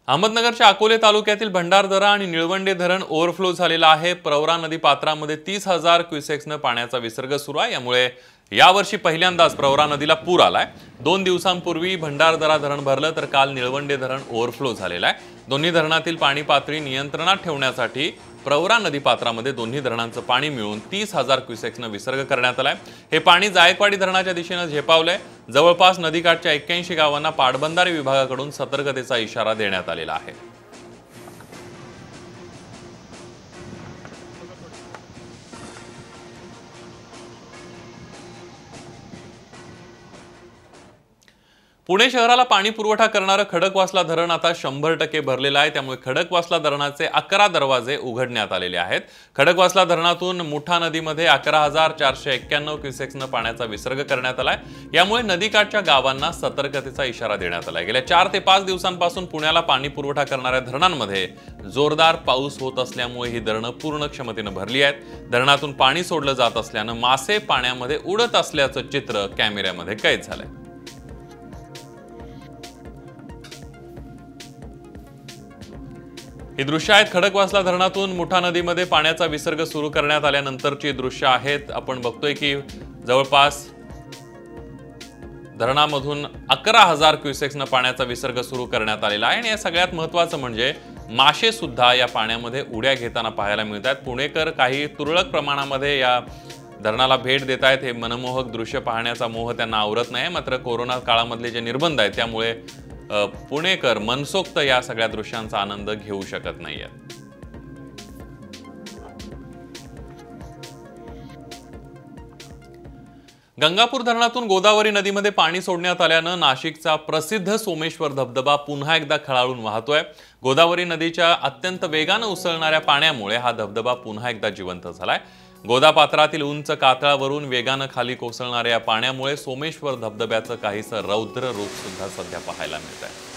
अहमदनगरच्या अकोले तालुक्यातील भंडारदरा आणि निळवंडे धरण ओव्हरफ्लो झालेला आहे। प्रवरा नदी पात्रामध्ये 30,000 क्युसेक्सनं पाण्याचा विसर्ग सुरू आहे। यामुळे यावर्षी पहिल्यांदाच प्रवरा नदीला पूर आलाय। 2 दिवसांपूर्वी भंडारदरा धरण भरलं तर काल निळवंडे धरण ओव्हरफ्लो झालेलं आहे। दोन्ही धरणातील पाणी पातळी नियंत्रणात ठेवण्यासाठी प्रवरा नदी पात्रामध्ये दोन्ही धरणांचं पाणी मिळून 30,000 क्युसेक्सनं विसर्ग करण्यात आलाय। हे पाणी जायकवाडी धरणाच्या दिशेने झेपावलंय। जवळपास नदीकाठच्या 81 गावांना पाटबंधारे विभागाकडून सतर्कतेचा इशारा देण्यात आलेला आहे। पुणे शहराला पाणी पुरवठा करणारं खडकवासला धरण आता 100% भरलेलं आहे। त्यामुळे खडकवासला धरणाचे 11 दरवाजे उघडण्यात आलेले आहेत। खडकवासला धरणातून मुठा नदीमध्ये 11,491 क्युसेक्सनं पाण्याचा विसर्ग करण्यात आलाय। यामुळे नदीकाठच्या गावांना सतर्कतेचा इशारा देण्यात आलाय। गेल्या 4 ते 5 दिवसांपासून पुण्याला पाणी पुरवठा करणाऱ्या धरणांमध्ये जोरदार पाऊस होत असल्यामुळे ही धरणं पूर्ण क्षमतेनं भरली आहेत। धरणातून पाणी सोडलं जात असल्यानं मासे पाण्यामध्ये उडत असल्याचं चित्र कॅमेऱ्यामध्ये कैद झालंय। ही दृश्य आहेत खडकवासला धरणातून मुठा नदीमध्ये पाण्याचा विसर्ग सुरू करण्यात आल्यानंतरची दृश्य आहेत। आपण बघतोय की जवळपास धरणामधून 11,000 क्युसेक्सनं पाण्याचा विसर्ग सुरू करण्यात आलेला आहे। आणि या सगळ्यात महत्त्वाचं म्हणजे मासे सुद्धा या पाण्यामध्ये उड्या घेताना पाहायला मिळतात। पुणेकर काही तुरळक प्रमाणामध्ये या धरणाला भेट देत आहेत। हे मनमोहक दृश्य पाहण्याचा मोह त्यांना आवरत नाही। मात्र कोरोना काळामधले जे निर्बंध आहेत त्यामुळे पुणेकर मनसोक्त या सगळ्या दृश्यांचा आनंद घेऊ शकत नाहीयेत। गंगापूर धरणातून गोदावरी नदीमध्ये पाणी सोडण्यात आल्यानं नाशिकचा प्रसिद्ध सोमेश्वर धबधबा पुन्हा एकदा खळाळून वाहतोय। गोदावरी नदीच्या अत्यंत वेगानं उसळणाऱ्या पाण्यामुळे हा धबधबा पुन्हा एकदा जिवंत झालाय। गोदापात्रातील उंच कातळावरून वेगानं खाली कोसळणाऱ्या या पाण्यामुळे सोमेश्वर धबधब्याचं काहीसं रौद्र रूप सुद्धा सध्या पाहायला मिळतंय।